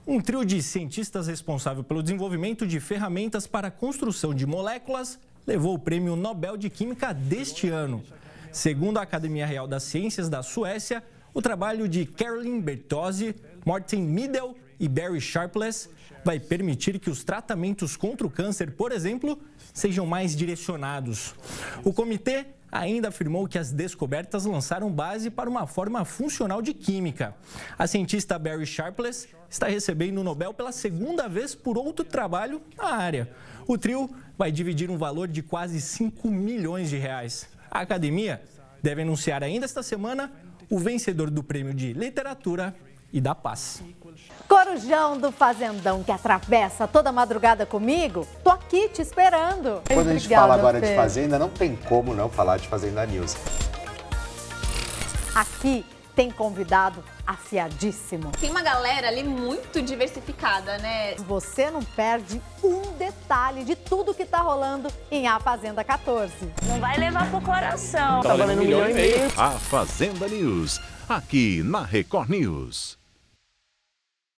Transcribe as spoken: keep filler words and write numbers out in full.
Um trio de cientistas responsável pelo desenvolvimento de ferramentas para a construção de moléculas levou o Prêmio Nobel de Química deste ano. Segundo a Academia Real das Ciências da Suécia, o trabalho de Caroline Bertozzi, Morten Middel e Barry Sharpless vai permitir que os tratamentos contra o câncer, por exemplo, sejam mais direcionados. O comitê ainda afirmou que as descobertas lançaram base para uma forma funcional de química. A cientista Barry Sharpless está recebendo o Nobel pela segunda vez por outro trabalho na área. O trio vai dividir um valor de quase cinco milhões de reais. A academia deve anunciar ainda esta semana o vencedor do Prêmio de Literatura e da Paz. Corujão do Fazendão que atravessa toda madrugada comigo, tô aqui te esperando. Quando a gente Obrigada, fala agora Fê. de Fazenda, não tem como não falar de Fazenda News. Aqui tem convidado afiadíssimo. Tem uma galera ali muito diversificada, né? Você não perde um detalhe de tudo que tá rolando em A Fazenda quatorze. Não vai levar pro coração. Tá valendo um milhão e meio. A Fazenda News, aqui na Record News.